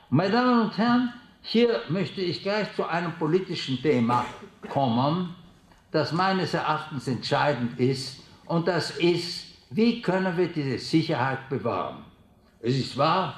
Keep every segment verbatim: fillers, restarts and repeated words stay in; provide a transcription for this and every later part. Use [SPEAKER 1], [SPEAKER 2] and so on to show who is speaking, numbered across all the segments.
[SPEAKER 1] Meine Damen und Herren, hier möchte ich gleich zu einem politischen Thema kommen, das meines Erachtens entscheidend ist, und das ist, wie können wir diese Sicherheit bewahren? Es ist wahr,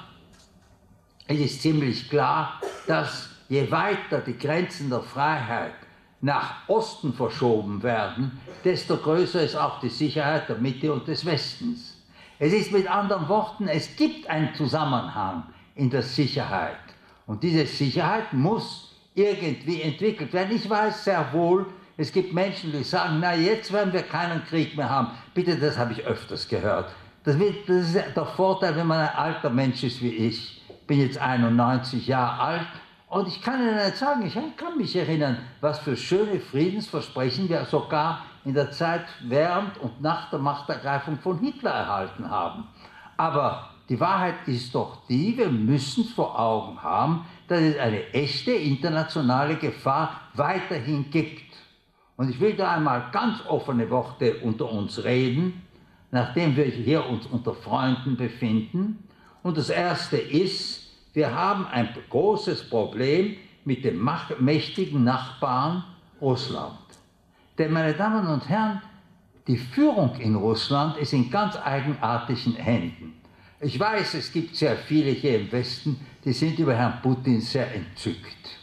[SPEAKER 1] es ist ziemlich klar, dass je weiter die Grenzen der Freiheit nach Osten verschoben werden, desto größer ist auch die Sicherheit der Mitte und des Westens. Es ist mit anderen Worten, es gibt einen Zusammenhang in der Sicherheit. Und diese Sicherheit muss irgendwie entwickelt werden. Ich weiß sehr wohl, es gibt Menschen, die sagen, na jetzt werden wir keinen Krieg mehr haben. Bitte, das habe ich öfters gehört. Das, wird, das ist der Vorteil, wenn man ein alter Mensch ist wie ich. Ich bin jetzt einundneunzig Jahre alt und ich kann Ihnen nicht sagen, ich kann mich erinnern, was für schöne Friedensversprechen wir sogar in der Zeit während und nach der Machtergreifung von Hitler erhalten haben. Aber die Wahrheit ist doch die, wir müssen vor Augen haben, dass es eine echte internationale Gefahr weiterhin gibt. Und ich will da einmal ganz offene Worte unter uns reden, nachdem wir hier uns unter Freunden befinden. Und das erste ist, wir haben ein großes Problem mit dem mächtigen Nachbarn Russland. Denn, meine Damen und Herren, die Führung in Russland ist in ganz eigenartigen Händen. Ich weiß, es gibt sehr viele hier im Westen, die sind über Herrn Putin sehr entzückt.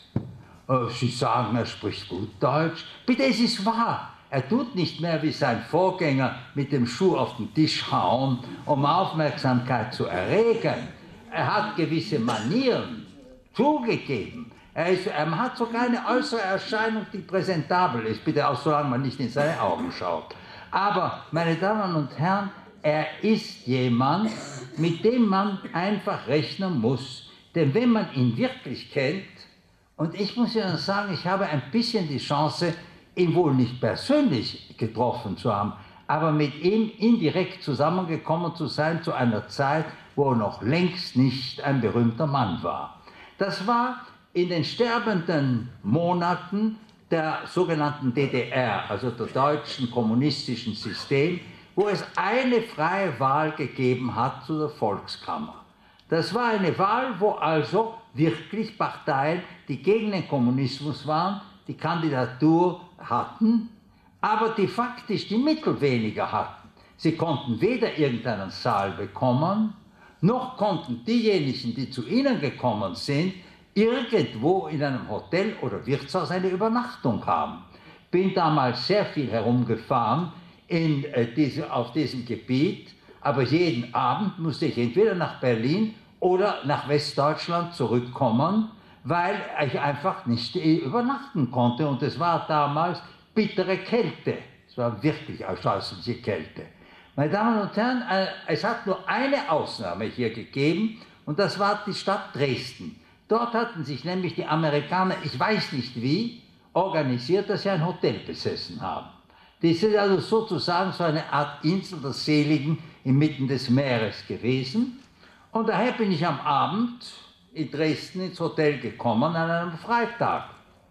[SPEAKER 1] Sie sagen, er spricht gut Deutsch. Bitte, es ist wahr. Er tut nicht mehr wie sein Vorgänger mit dem Schuh auf den Tisch hauen, um Aufmerksamkeit zu erregen. Er hat gewisse Manieren zugegeben. Er, ist, er hat sogar eine äußere Erscheinung, die präsentabel ist. Bitte auch, solange man nicht in seine Augen schaut. Aber, meine Damen und Herren, er ist jemand, mit dem man einfach rechnen muss. Denn wenn man ihn wirklich kennt, und ich muss Ihnen sagen, ich habe ein bisschen die Chance, ihn wohl nicht persönlich getroffen zu haben, aber mit ihm indirekt zusammengekommen zu sein zu einer Zeit, wo er noch längst nicht ein berühmter Mann war. Das war in den sterbenden Monaten der sogenannten D D R, also der deutschen kommunistischen System, wo es eine freie Wahl gegeben hat zu der Volkskammer. Das war eine Wahl, wo also wirklich Parteien, die gegen den Kommunismus waren, die Kandidatur hatten, aber die faktisch die Mittel weniger hatten. Sie konnten weder irgendeinen Saal bekommen, noch konnten diejenigen, die zu ihnen gekommen sind, irgendwo in einem Hotel oder Wirtshaus eine Übernachtung haben. Ich bin damals sehr viel herumgefahren in, äh, diese, auf diesem Gebiet, aber jeden Abend musste ich entweder nach Berlin oder nach Westdeutschland zurückkommen, weil ich einfach nicht übernachten konnte. Und es war damals bittere Kälte. Es war wirklich eine scheußliche Kälte. Meine Damen und Herren, es hat nur eine Ausnahme hier gegeben, und das war die Stadt Dresden. Dort hatten sich nämlich die Amerikaner, ich weiß nicht wie, organisiert, dass sie ein Hotel besessen haben. Das ist also sozusagen so eine Art Insel der Seligen inmitten des Meeres gewesen. Und daher bin ich am Abend in Dresden ins Hotel gekommen an einem Freitag.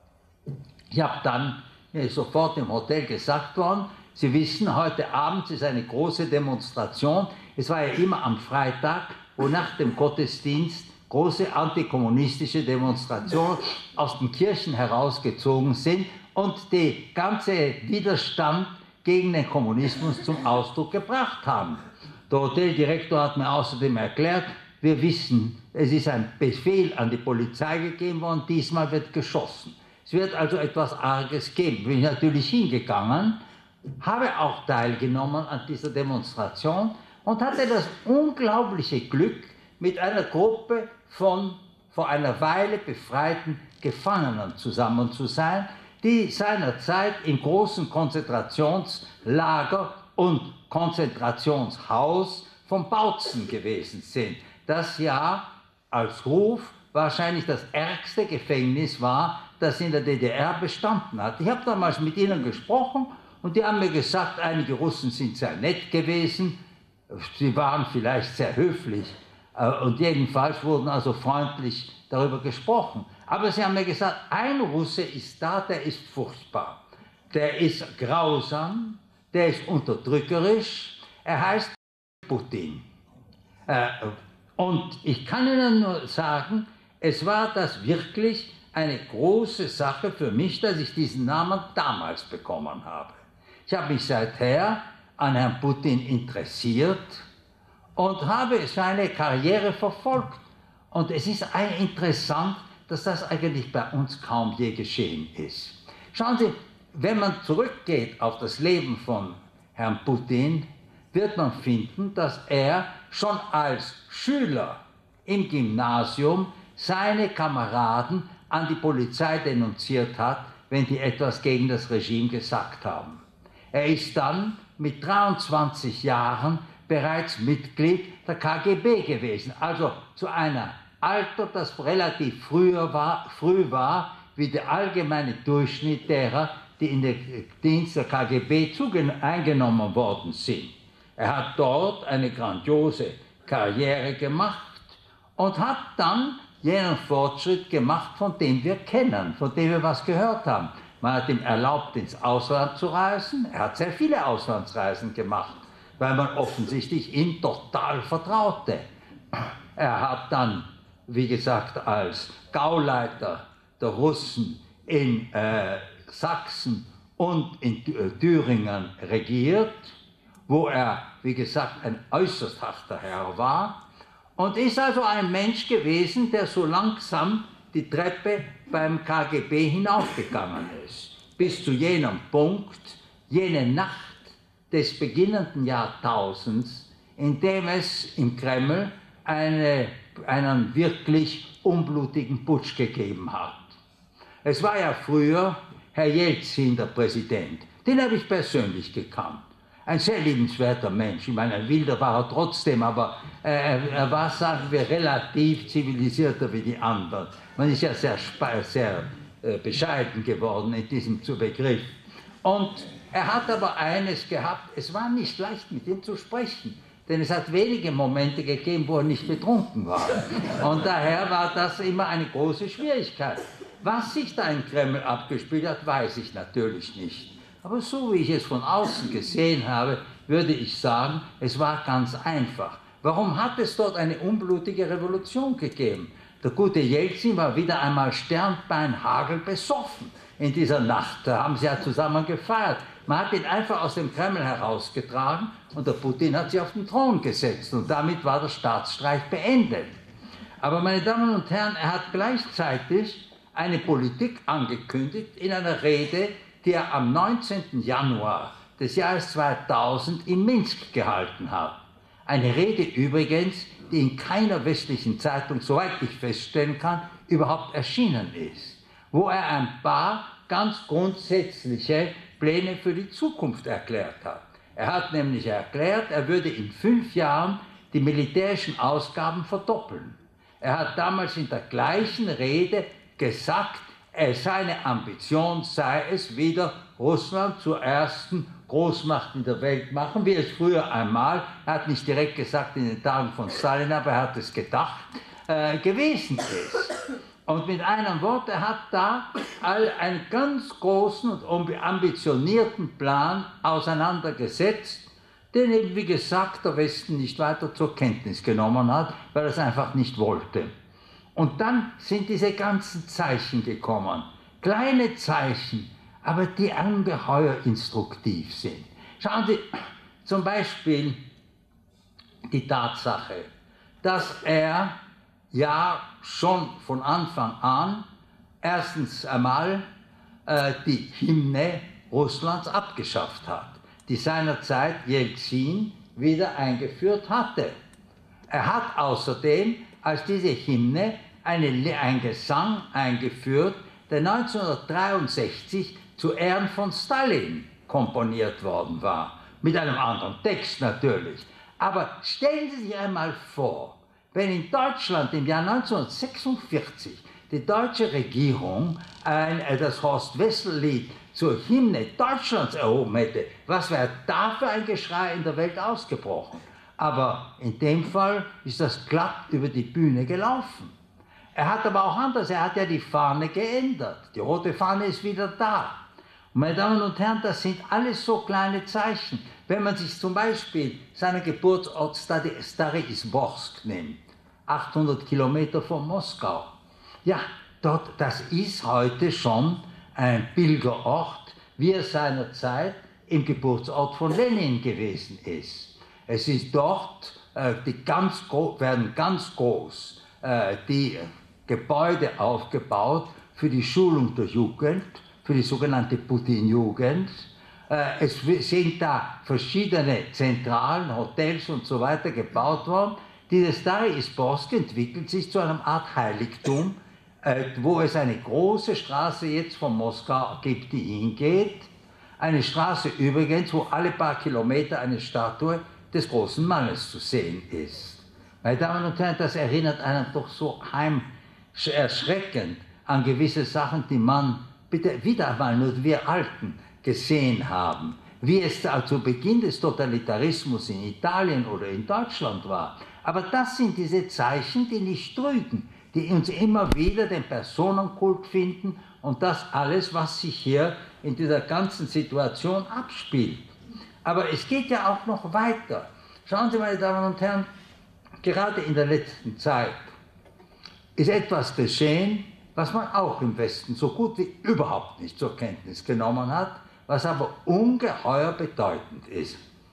[SPEAKER 1] Ich habe dann mir ist sofort im Hotel gesagt worden, Sie wissen, heute Abend ist eine große Demonstration. Es war ja immer am Freitag, wo nach dem Gottesdienst große antikommunistische Demonstrationen aus den Kirchen herausgezogen sind und die ganze Widerstand gegen den Kommunismus zum Ausdruck gebracht haben. Der Hoteldirektor hat mir außerdem erklärt, wir wissen, es ist ein Befehl an die Polizei gegeben worden, diesmal wird geschossen. Es wird also etwas Arges geben. Bin ich natürlich hingegangen, habe auch teilgenommen an dieser Demonstration und hatte das unglaubliche Glück, mit einer Gruppe von vor einer Weile befreiten Gefangenen zusammen zu sein, die seinerzeit im großen Konzentrationslager und Konzentrationshaus von Bautzen gewesen sind, das ja als Ruf wahrscheinlich das ärgste Gefängnis war, das in der D D R bestanden hat. Ich habe damals mit ihnen gesprochen und die haben mir gesagt, einige Russen sind sehr nett gewesen, sie waren vielleicht sehr höflich und jedenfalls wurden also freundlich darüber gesprochen. Aber sie haben mir gesagt, ein Russe ist da, der ist furchtbar, der ist grausam, der ist unterdrückerisch, er heißt Putin. Und ich kann Ihnen nur sagen, es war das wirklich eine große Sache für mich, dass ich diesen Namen damals bekommen habe. Ich habe mich seither an Herrn Putin interessiert und habe seine Karriere verfolgt. Und es ist interessant, dass das eigentlich bei uns kaum je geschehen ist. Schauen Sie, wenn man zurückgeht auf das Leben von Herrn Putin, wird man finden, dass er schon als Schüler im Gymnasium seine Kameraden an die Polizei denunziert hat, wenn die etwas gegen das Regime gesagt haben. Er ist dann mit dreiundzwanzig Jahren bereits Mitglied der K G B gewesen, also zu einem Alter, das relativ früher war, früh war, wie der allgemeine Durchschnitt derer, die in den Dienst der K G B eingenommen worden sind. Er hat dort eine grandiose Karriere gemacht und hat dann jenen Fortschritt gemacht, von dem wir kennen, von dem wir was gehört haben. Man hat ihm erlaubt, ins Ausland zu reisen. Er hat sehr viele Auslandsreisen gemacht, weil man offensichtlich ihm total vertraute. Er hat dann, wie gesagt, als Gauleiter der Russen in äh, Sachsen und in äh, Thüringen regiert, wo er, wie gesagt, ein äußerst harter Herr war und ist also ein Mensch gewesen, der so langsam die Treppe beim K G B hinaufgegangen ist, bis zu jenem Punkt, jene Nacht des beginnenden Jahrtausends, in dem es im Kreml eine, einen wirklich unblutigen Putsch gegeben hat. Es war ja früher Herr Jelzin der Präsident, den habe ich persönlich gekannt. Ein sehr liebenswerter Mensch, ich meine, ein Wilder war er trotzdem, aber äh, er war, sagen wir, relativ zivilisierter wie die anderen. Man ist ja sehr, sehr äh, bescheiden geworden in diesem Begriff. Und er hat aber eines gehabt, es war nicht leicht mit ihm zu sprechen, denn es hat wenige Momente gegeben, wo er nicht betrunken war. Und daher war das immer eine große Schwierigkeit. Was sich da im Kreml abgespielt hat, weiß ich natürlich nicht. Aber so wie ich es von außen gesehen habe, würde ich sagen, es war ganz einfach. Warum hat es dort eine unblutige Revolution gegeben? Der gute Jelzin war wieder einmal Sternbein-Hagel besoffen in dieser Nacht. Da haben sie ja zusammen gefeiert. Man hat ihn einfach aus dem Kreml herausgetragen und der Putin hat sich auf den Thron gesetzt. Und damit war der Staatsstreich beendet. Aber meine Damen und Herren, er hat gleichzeitig eine Politik angekündigt in einer Rede, die er am neunzehnten Januar des Jahres zweitausend in Minsk gehalten hat. Eine Rede übrigens, die in keiner westlichen Zeitung, soweit ich feststellen kann, überhaupt erschienen ist, wo er ein paar ganz grundsätzliche Pläne für die Zukunft erklärt hat. Er hat nämlich erklärt, er würde in fünf Jahren die militärischen Ausgaben verdoppeln. Er hat damals in der gleichen Rede gesagt, seine Ambition sei es, wieder Russland zur ersten Großmacht in der Welt machen, wie es früher einmal, er hat nicht direkt gesagt in den Tagen von Stalin, aber er hat es gedacht, äh, gewesen ist. Und mit einem Wort, er hat da all einen ganz großen und ambitionierten Plan auseinandergesetzt, den eben, wie gesagt, der Westen nicht weiter zur Kenntnis genommen hat, weil er es einfach nicht wollte. Und dann sind diese ganzen Zeichen gekommen, kleine Zeichen, aber die ungeheuer instruktiv sind. Schauen Sie, zum Beispiel die Tatsache, dass er ja schon von Anfang an erstens einmal äh, die Hymne Russlands abgeschafft hat, die seinerzeit Jelzin wieder eingeführt hatte. Er hat außerdem als diese Hymne eine, ein Gesang eingeführt, der neunzehnhundertdreiundsechzig zu Ehren von Stalin komponiert worden war. Mit einem anderen Text natürlich. Aber stellen Sie sich einmal vor, wenn in Deutschland im Jahr neunzehnhundertsechsundvierzig die deutsche Regierung ein, das Horst-Wessel-Lied zur Hymne Deutschlands erhoben hätte, was wäre da für ein Geschrei in der Welt ausgebrochen? Aber in dem Fall ist das glatt über die Bühne gelaufen. Er hat aber auch anders, er hat ja die Fahne geändert. Die rote Fahne ist wieder da. Und meine Damen und Herren, das sind alles so kleine Zeichen. Wenn man sich zum Beispiel seinen Geburtsort Stary Izborsk nimmt, achthundert Kilometer von Moskau, Ja, dort, das ist heute schon ein Pilgerort, wie er seinerzeit im Geburtsort von Lenin gewesen ist. Es ist dort, äh, die ganz werden ganz groß äh, die Gebäude aufgebaut für die Schulung der Jugend, für die sogenannte Putin-Jugend. Äh, es sind da verschiedene Zentralen, Hotels und so weiter gebaut worden. Diese Stare Izborsk entwickelt sich zu einer Art Heiligtum, äh, wo es eine große Straße jetzt von Moskau gibt, die hingeht. Eine Straße übrigens, wo alle paar Kilometer eine Statue des großen Mannes zu sehen ist. Meine Damen und Herren, das erinnert einen doch so heim erschreckend an gewisse Sachen, die man bitte wieder einmal nur wir Alten gesehen haben. Wie es da zu Beginn des Totalitarismus in Italien oder in Deutschland war. Aber das sind diese Zeichen, die nicht trügen, die uns immer wieder den Personenkult finden und das alles, was sich hier in dieser ganzen Situation abspielt. Aber es geht ja auch noch weiter. Schauen Sie, meine Damen und Herren, gerade in der letzten Zeit ist etwas geschehen, was man auch im Westen so gut wie überhaupt nicht zur Kenntnis genommen hat, was aber ungeheuer bedeutend ist.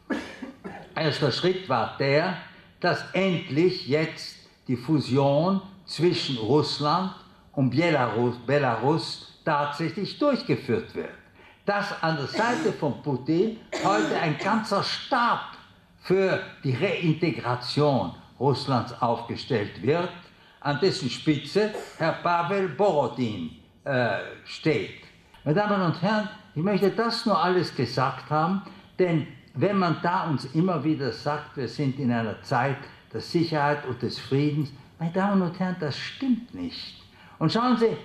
[SPEAKER 1] Erster Schritt war der, dass endlich jetzt die Fusion zwischen Russland und Belarus, Belarus tatsächlich durchgeführt wird. Dass an der Seite von Putin heute ein ganzer Stab für die Reintegration Russlands aufgestellt wird, an dessen Spitze Herr Pavel Borodin äh, steht. Meine Damen und Herren, ich möchte das nur alles gesagt haben, denn wenn man da uns immer wieder sagt, wir sind in einer Zeit der Sicherheit und des Friedens, meine Damen und Herren, das stimmt nicht. Und schauen Sie,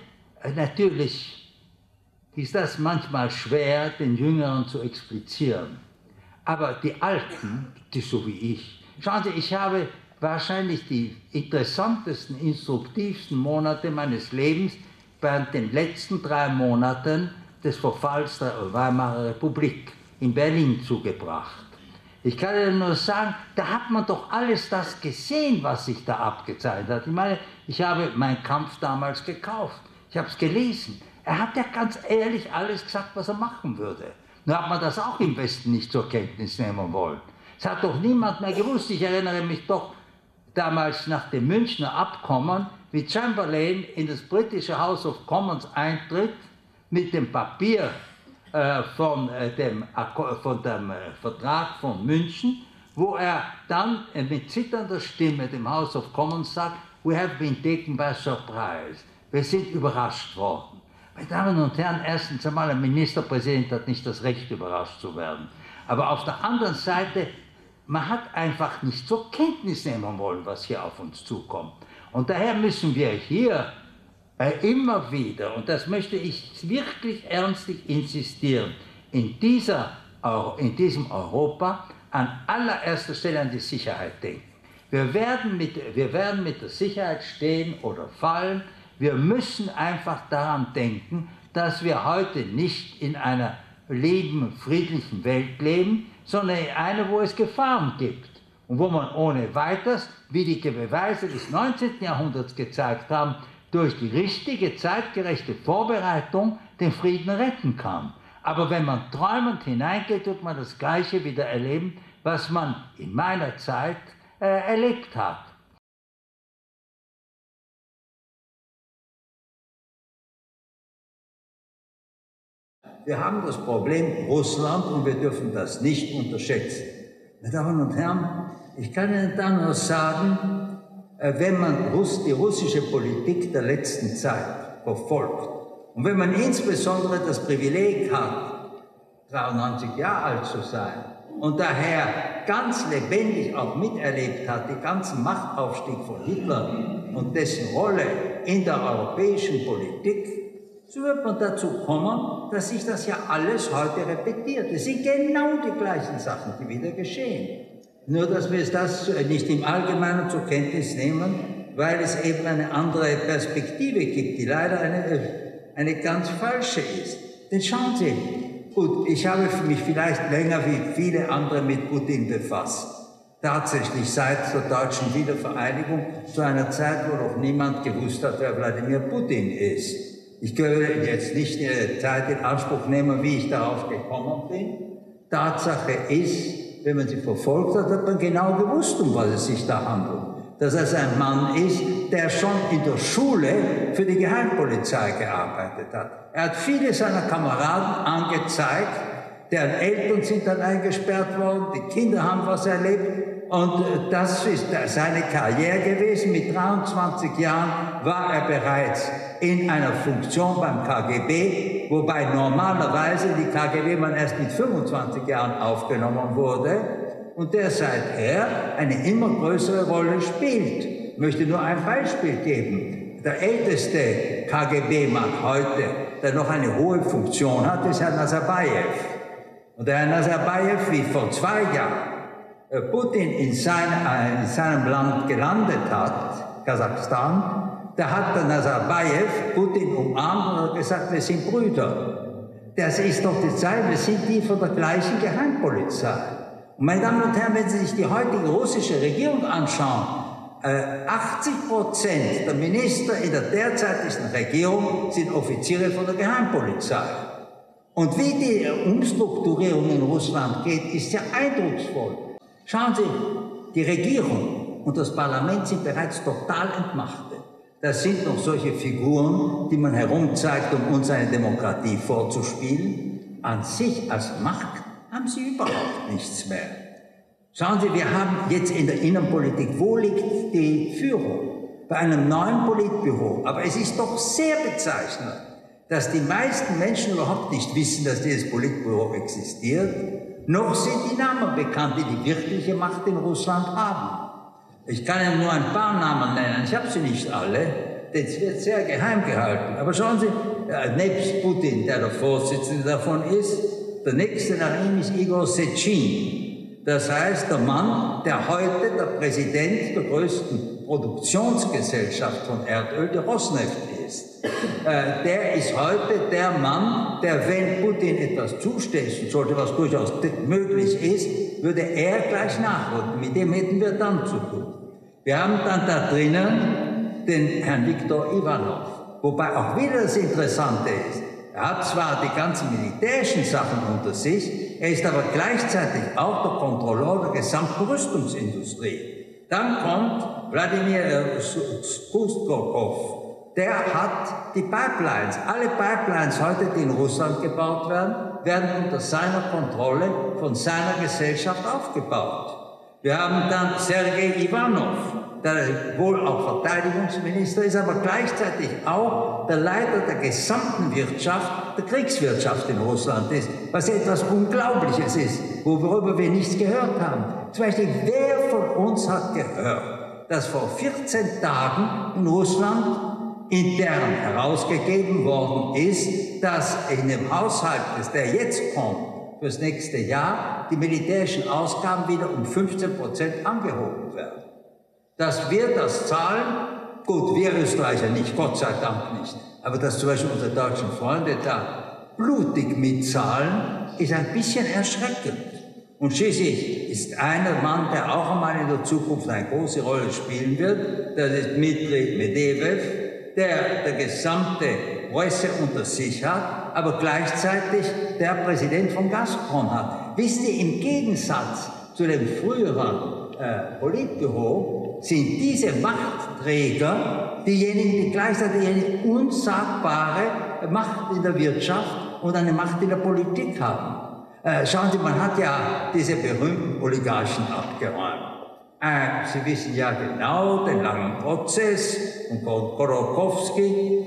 [SPEAKER 1] natürlich ist das manchmal schwer, den Jüngeren zu explizieren. Aber die Alten, die so wie ich, schauen Sie, ich habe wahrscheinlich die interessantesten, instruktivsten Monate meines Lebens während den letzten drei Monaten des Verfalls der Weimarer Republik in Berlin zugebracht. Ich kann Ihnen nur sagen, da hat man doch alles das gesehen, was sich da abgezeichnet hat. Ich meine, ich habe meinen Kampf damals gekauft. Ich habe es gelesen. Er hat ja ganz ehrlich alles gesagt, was er machen würde. Nur hat man das auch im Westen nicht zur Kenntnis nehmen wollen. Es hat doch niemand mehr gewusst. Ich erinnere mich doch damals nach dem Münchner Abkommen, wie Chamberlain in das britische House of Commons eintritt mit dem Papier äh, von, äh, dem, von dem äh, Vertrag von München, wo er dann äh, mit zitternder Stimme dem House of Commons sagt, we have been taken by surprise. Wir sind überrascht worden. Meine Damen und Herren, erstens einmal, ein Ministerpräsident hat nicht das Recht, überrascht zu werden. Aber auf der anderen Seite, man hat einfach nicht zur Kenntnis nehmen wollen, was hier auf uns zukommt. Und daher müssen wir hier äh, immer wieder, und das möchte ich wirklich ernstlich insistieren, in, dieser, in diesem Europa an allererster Stelle an die Sicherheit denken. Wir werden, mit, wir werden mit der Sicherheit stehen oder fallen. Wir müssen einfach daran denken, dass wir heute nicht in einer lieben, friedlichen Welt leben, sondern in einer, wo es Gefahren gibt und wo man ohne weiteres, wie die Beweise des neunzehnten Jahrhunderts gezeigt haben, durch die richtige, zeitgerechte Vorbereitung den Frieden retten kann. Aber wenn man träumend hineingeht, wird man das Gleiche wieder erleben, was man in meiner Zeit äh, erlebt hat. Wir haben das Problem Russland und wir dürfen das nicht unterschätzen. Meine Damen und Herren, ich kann Ihnen da nur sagen, wenn man die russische Politik der letzten Zeit verfolgt und wenn man insbesondere das Privileg hat, dreiundneunzig Jahre alt zu sein und daher ganz lebendig auch miterlebt hat, den ganzen Machtaufstieg von Hitler und dessen Rolle in der europäischen Politik, so wird man dazu kommen, dass sich das ja alles heute repetiert. Es sind genau die gleichen Sachen, die wieder geschehen. Nur, dass wir das nicht im Allgemeinen zur Kenntnis nehmen, weil es eben eine andere Perspektive gibt, die leider eine, eine ganz falsche ist. Denn schauen Sie, gut, ich habe mich vielleicht länger wie viele andere mit Putin befasst. tatsächlich seit der deutschen Wiedervereinigung zu einer Zeit, wo noch niemand gewusst hat, wer Wladimir Putin ist. Ich würde jetzt nicht die Zeit in Anspruch nehmen, wie ich darauf gekommen bin. Tatsache ist, wenn man sie verfolgt hat, hat man genau gewusst, um was es sich da handelt. Dass es ein Mann ist, der schon in der Schule für die Geheimpolizei gearbeitet hat. Er hat viele seiner Kameraden angezeigt, deren Eltern sind dann eingesperrt worden, die Kinder haben was erlebt. Und das ist seine Karriere gewesen. Mit dreiundzwanzig Jahren war er bereits in einer Funktion beim K G B, wobei normalerweise die K G B-Mann erst mit fünfundzwanzig Jahren aufgenommen wurde und der seither eine immer größere Rolle spielt. Ich möchte nur ein Beispiel geben. Der älteste K G B-Mann heute, der noch eine hohe Funktion hat, ist Herr Nazarbayev. Und der Herr Nazarbayev, wie vor zwei Jahren Putin in, sein, in seinem Land gelandet hat, Kasachstan, da hat der Nazarbayev Putin umarmt und gesagt, wir sind Brüder. Das ist doch die Zeit, wir sind die von der gleichen Geheimpolizei. Und meine Damen und Herren, wenn Sie sich die heutige russische Regierung anschauen, äh, achtzig Prozent der Minister in der derzeitigen Regierung sind Offiziere von der Geheimpolizei. Und wie die Umstrukturierung in Russland geht, ist ja eindrucksvoll. Schauen Sie, die Regierung und das Parlament sind bereits total entmachtet. Das sind noch solche Figuren, die man herumzeigt, um uns eine Demokratie vorzuspielen. An sich als Macht haben sie überhaupt nichts mehr. Schauen Sie, wir haben jetzt in der Innenpolitik, wo liegt die Führung? Bei einem neuen Politbüro. Aber es ist doch sehr bezeichnend, dass die meisten Menschen überhaupt nicht wissen, dass dieses Politbüro existiert. Noch sind die Namen bekannt, die die wirkliche Macht in Russland haben. Ich kann Ihnen nur ein paar Namen nennen, ich habe sie nicht alle, denn es wird sehr geheim gehalten. Aber schauen Sie, äh, nebst Putin, der der Vorsitzende davon ist, der nächste nach ihm ist Igor Sechin. Das heißt, der Mann, der heute der Präsident der größten Produktionsgesellschaft von Erdöl, der Rosneft, ist. Äh, der ist heute der Mann, der, wenn Putin etwas zustechen sollte, was durchaus möglich ist, würde er gleich nachrücken. Mit dem hätten wir dann zu tun. Wir haben dann da drinnen den Herrn Viktor Ivanov, wobei auch wieder das Interessante ist, er hat zwar die ganzen militärischen Sachen unter sich, er ist aber gleichzeitig auch der Kontrolleur der gesamten Rüstungsindustrie. Dann kommt Wladimir Ustkorkov. Der hat die Pipelines, alle Pipelines heute, die in Russland gebaut werden, werden unter seiner Kontrolle von seiner Gesellschaft aufgebaut. Wir haben dann Sergei Ivanov, der wohl auch Verteidigungsminister ist, aber gleichzeitig auch der Leiter der gesamten Wirtschaft, der Kriegswirtschaft in Russland ist, was etwas Unglaubliches ist, worüber wir nichts gehört haben. Zum Beispiel, wer von uns hat gehört, dass vor vierzehn Tagen in Russland intern herausgegeben worden ist, dass in dem Haushalt, der jetzt kommt, fürs nächste Jahr, die militärischen Ausgaben wieder um fünfzehn Prozent angehoben werden. Dass wir das zahlen, gut, wir Österreicher nicht, Gott sei Dank nicht, aber dass zum Beispiel unsere deutschen Freunde da blutig mitzahlen, ist ein bisschen erschreckend. Und schließlich ist einer Mann, der auch einmal in der Zukunft eine große Rolle spielen wird, das ist Dmitri Medvedev, der der gesamte Presse unter sich hat, aber gleichzeitig der Präsident von Gazprom hat. Wissen Sie, im Gegensatz zu dem früheren äh, Politbüro sind diese Machtträger diejenigen, die gleichzeitig eine unsagbare Macht in der Wirtschaft und eine Macht in der Politik haben. Äh, schauen Sie, man hat ja diese berühmten Oligarchen abgeräumt. Äh, Sie wissen ja genau den langen Prozess und Khodorkovsky.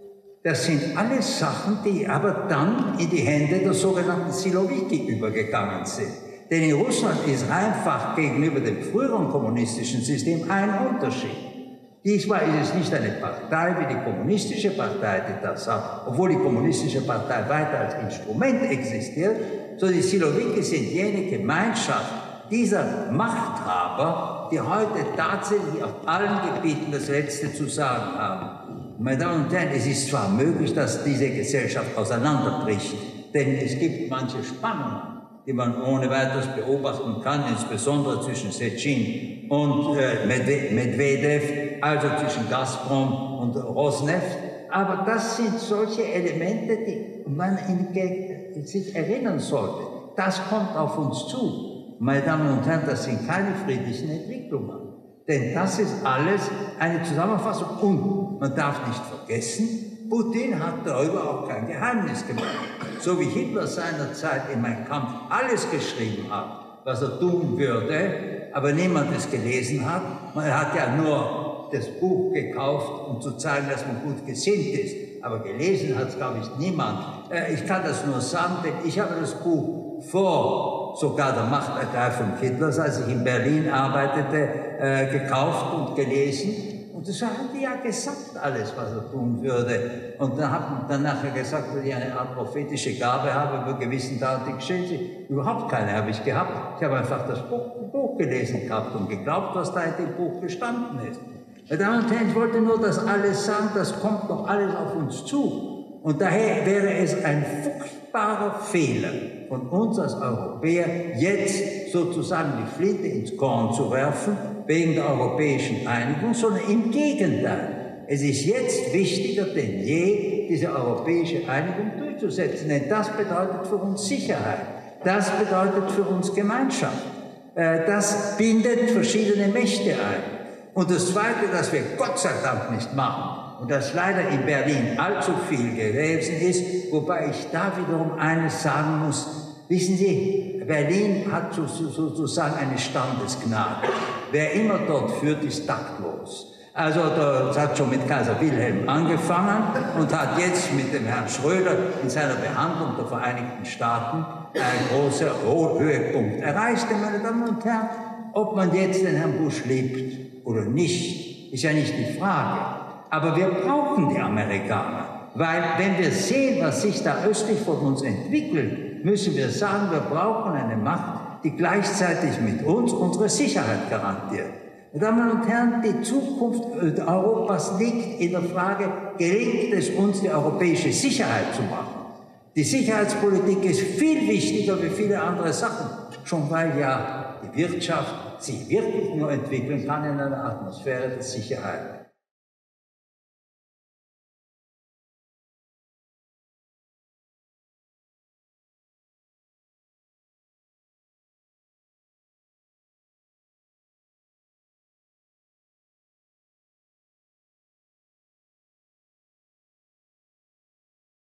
[SPEAKER 1] Das sind alles Sachen, die aber dann in die Hände der sogenannten Siloviki übergegangen sind. Denn in Russland ist einfach gegenüber dem früheren kommunistischen System ein Unterschied. Diesmal ist es nicht eine Partei wie die kommunistische Partei, die das hat, obwohl die kommunistische Partei weiter als Instrument existiert, sondern die Siloviki sind jene Gemeinschaft dieser Machthaber, die heute tatsächlich auf allen Gebieten das Letzte zu sagen haben. Meine Damen und Herren, es ist zwar möglich, dass diese Gesellschaft auseinanderbricht, denn es gibt manche Spannungen
[SPEAKER 2] die man ohne weiteres beobachten kann, insbesondere zwischen Sechin und äh, Medvedev, also zwischen Gazprom und Rosneft. Aber das sind solche Elemente, die man in, sich erinnern sollte. Das kommt auf uns zu. Meine Damen und Herren, das sind keine friedlichen Entwicklungen. Denn das ist alles eine Zusammenfassung. Und man darf nicht vergessen, Putin hat darüber auch kein Geheimnis gemacht. So wie Hitler seinerzeit in Mein Kampf alles geschrieben hat, was er tun würde, aber niemand es gelesen hat. Man hat ja nur das Buch gekauft, um zu zeigen, dass man gut gesinnt ist. Aber gelesen hat es, glaube ich, niemand. Ich kann das nur sagen, denn ich habe das Buch vor sogar der Machtergreifung Hitlers, als ich in Berlin arbeitete, äh, gekauft und gelesen. Und das hat er ja gesagt, alles, was er tun würde. Und dann hat man dann nachher gesagt, dass ich eine Art prophetische Gabe habe über gewissen Taten, die geschehen sind. Überhaupt keine habe ich gehabt. Ich habe einfach das Buch, Buch gelesen gehabt und geglaubt, was da in dem Buch gestanden ist. Meine Damen und Herren, ich wollte nur das alles sagen, das kommt noch alles auf uns zu. Und daher wäre es ein furchtbarer Fehler von uns als Europäer, jetzt sozusagen die Flinte ins Korn zu werfen, wegen der europäischen Einigung, sondern im Gegenteil. Es ist jetzt wichtiger denn je, diese europäische Einigung durchzusetzen, denn das bedeutet für uns Sicherheit, das bedeutet für uns Gemeinschaft, das bindet verschiedene Mächte ein. Und das Zweite, das wir Gott sei Dank nicht machen, und das leider in Berlin allzu viel gewesen ist, wobei ich da wiederum eines sagen muss, wissen Sie, Berlin hat sozusagen eine Standesgnade. Wer immer dort führt, ist taktlos. Also das hat schon mit Kaiser Wilhelm angefangen und hat jetzt mit dem Herrn Schröder in seiner Behandlung der Vereinigten Staaten einen großen Höhepunkt erreicht. Meine Damen und Herren, ob man jetzt den Herrn Bush liebt oder nicht, ist ja nicht die Frage. Aber wir brauchen die Amerikaner, weil wenn wir sehen, was sich da östlich von uns entwickelt, müssen wir sagen, wir brauchen eine Macht, die gleichzeitig mit uns unsere Sicherheit garantiert. Meine Damen und Herren, die Zukunft Europas liegt in der Frage, gelingt es uns, die europäische Sicherheit zu machen? Die Sicherheitspolitik ist viel wichtiger wie viele andere Sachen, schon weil ja die Wirtschaft sich wirklich nur entwickeln kann in einer Atmosphäre der Sicherheit.